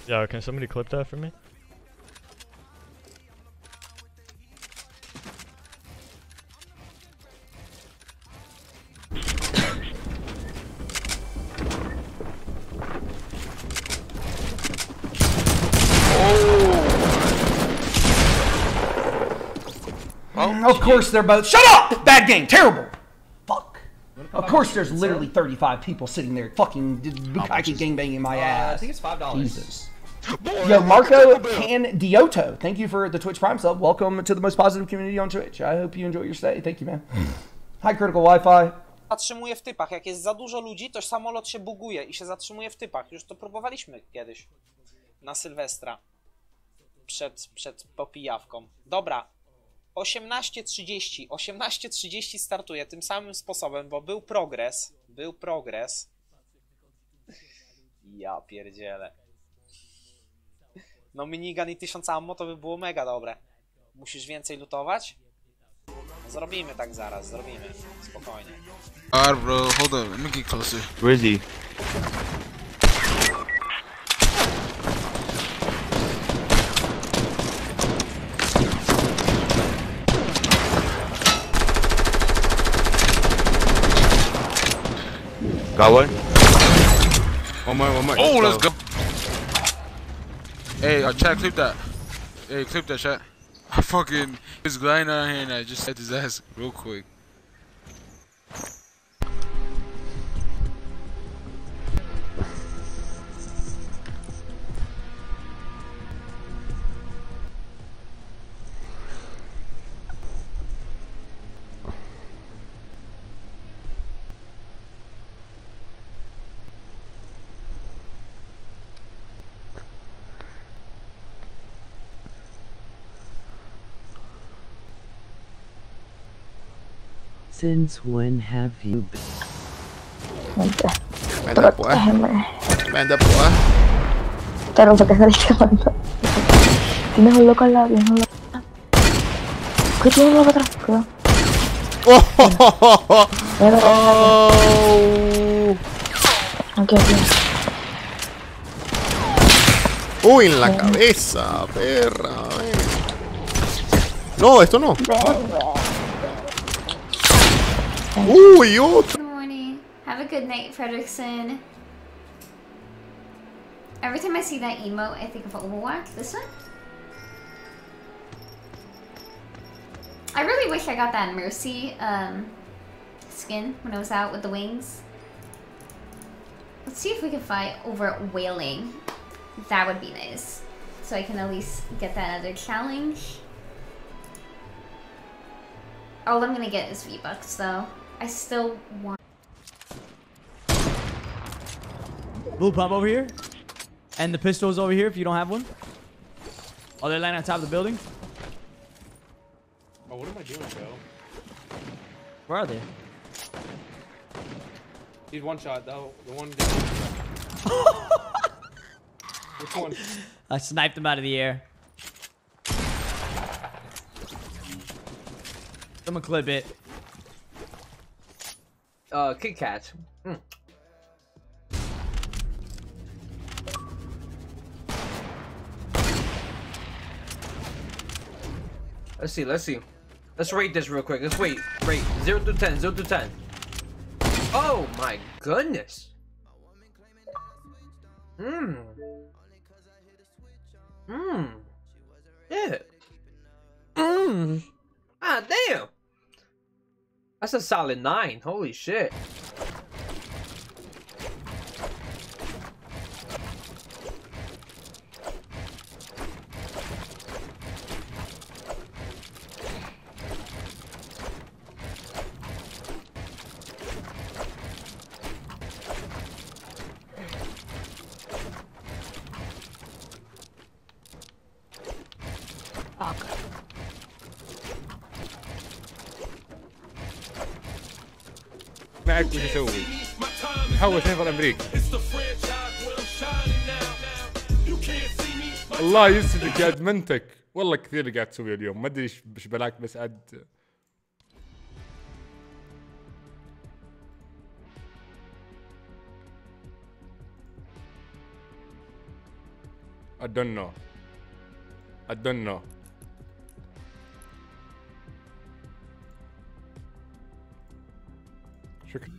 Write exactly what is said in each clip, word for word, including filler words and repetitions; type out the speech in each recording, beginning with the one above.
Yeah, can somebody clip that for me? Oh, of course they're both. Shut up! Bad game. Terrible. Fuck. Of course there's literally thirty-five people sitting there fucking bukkake gangbanging my ass. Uh, I think it's five dollars. Jesus. Yo, Marco Can Dioto, thank you for the Twitch Prime sub. Welcome to the most positive community on Twitch. I hope you enjoy your stay. Thank you, man. Hi, Critical Wi-Fi. Zatrzymuje w typach. Jak jest za dużo ludzi, to samolot się buguje i się zatrzymuje w typach. Już to próbowaliśmy kiedyś. Na Sylwestra. Przed, przed popijawką. Dobra. osiemnaście trzydzieści. osiemnaście trzydzieści startuje tym samym sposobem, bo był progres. Był progres. Ja pierdzielę. No minigun i tysiąc ammo to by było mega dobre. Musisz więcej lutować? Zrobimy tak zaraz, zrobimy. Spokojnie. Alright, bro, hold on, let me get closer. Where is he? Got one? One more, one more. Oh, let's go. Hey, uh, chat, clip that. Hey, clip that, chat. I fucking was gliding out here and I just hit his ass real quick. Since when have you been? Manda po ah. Manda po ah. Pero ¿por qué saliste mandando? Tienes un loco al lado, tienes un loco. ¿Qué tienes un loco atrás? Cuidado. Oh. Aquí, aquí. Uy, en la cabeza, perra. Ven. No, esto no. Uy, otro. Good morning. Have a good night, Fredrickson. Every time I see that emote, I think of Overwatch. This one? I really wish I got that Mercy um, skin when I was out with the wings. Let's see if we can fight over Wailing. That would be nice. So I can at least get that other challenge. All I'm gonna get is V-Bucks though. I still want... Blue pump over here. And the pistols over here if you don't have one. Oh, they're landing on top of the building. Oh, what am I doing, bro? Where are they? He's one shot, though. The one. Which one? I sniped him out of the air. Someone clip it. Uh, Kit Kat. Mm. Let's see, let's see. Let's rate this real quick. Let's wait. Rate zero to ten, zero to ten. Oh my goodness. Mmm. Mmm. Yeah. Mmm. Ah, damn. That's a solid nine. Holy shit. معك وش اسوي؟ حول شايف امريكا. الله يسعدك يا ادمنتك، والله كثير اللي قاعد تسويه اليوم، ما ادري ايش بلاك بس عاد I don't know. I don't know. شكرا.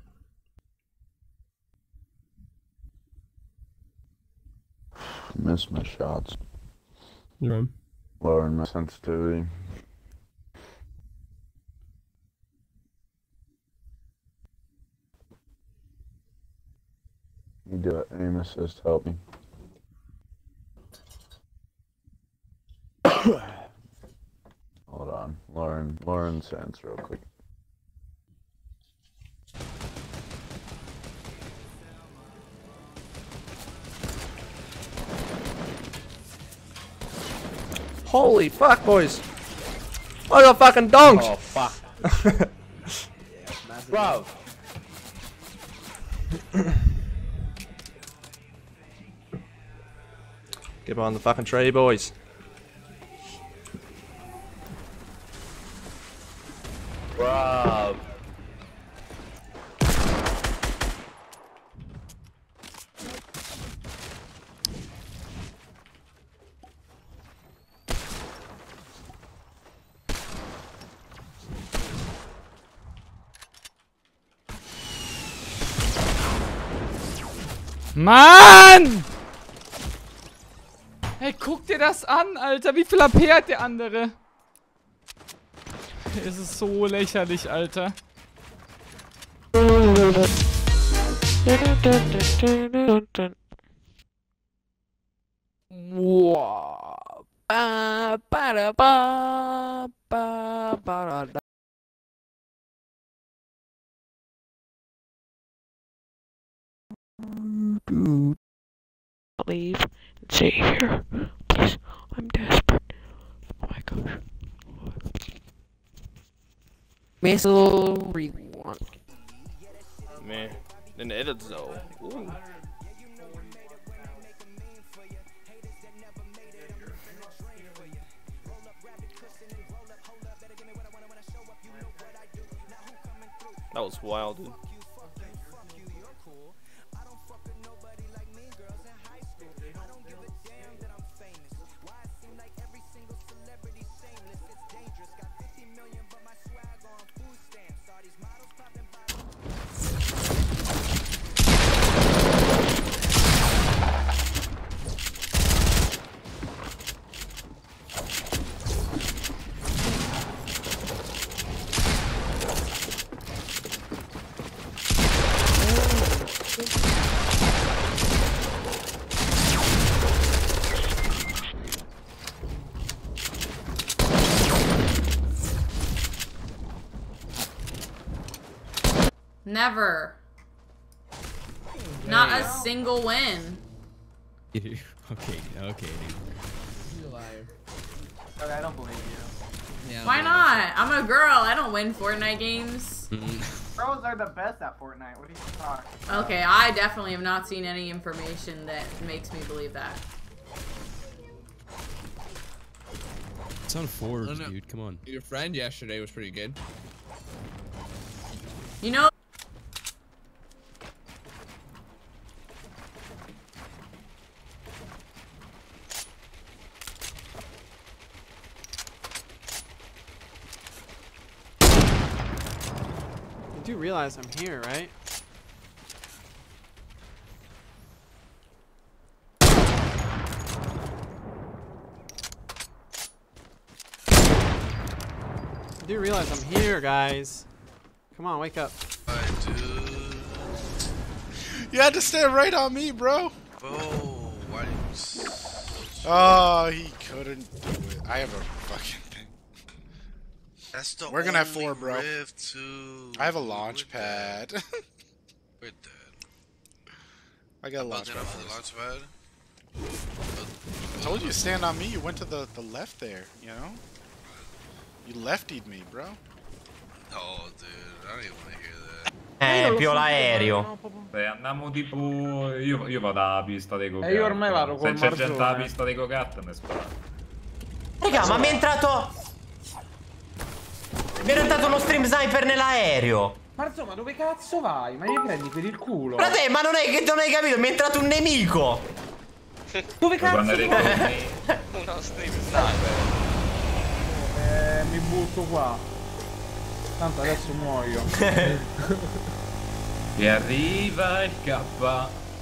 Miss my shots. You run. Lowering my sensitivity. You do it. Aim assist, help me. Hold on. Lauren, Lauren sense real quick. Holy fuck, boys! I got fucking donked! Oh, fuck. Bro. Get on the fucking tray, boys. Bro. Mann! Hey, guck dir das an, Alter. Wie viel A P hat der andere? Es ist so lächerlich, Alter. Wow. Ba, ba, da, ba, ba, ba, da. Leave and stay here. Please, I'm desperate. Oh my gosh. Missile rewind. Man, then the edit though. Ooh. That was wild, dude. Never. Not a single win. okay, okay, dude. You're a liar. Okay, I don't believe you. Yeah, why not? I'm a girl. I don't win Fortnite games. Girls are the best at Fortnite. What are you talking about? Okay, I definitely have not seen any information that makes me believe that. It's on Forbes, oh, no. dude. Come on. Your friend yesterday was pretty good. You know. You do realize I'm here, right? You do realize I'm here, guys. Come on, wake up. I do. You had to stand right on me, bro. Oh, why? Oh, he couldn't do it. I have a fucking thing. That's the We're gonna have four, bro. To I have a launch pad. We're dead. I got a launch pad. For the launch pad. I told you to stand on me. You went to the the left there. You know. You leftied me, bro. Oh, dude, I don't even want to hear that. Eh, più l'aereo. Beh, andiamo tipo. Io, io vado alla pista dei go-kart. E io ormai vado Se col c'è gente alla marzone. pista dei go-kart mi spara. Raga, ma mi è entrato. Mi è entrato uno stream sniper nell'aereo. Ma insomma, dove cazzo vai? Ma mi prendi per il culo? Frate, ma non è che non hai capito, mi è entrato un nemico. Dove cazzo Quando ti arrivi- Uno stream sniper. Eh, mi butto qua. Tanto adesso muoio. E arriva il K.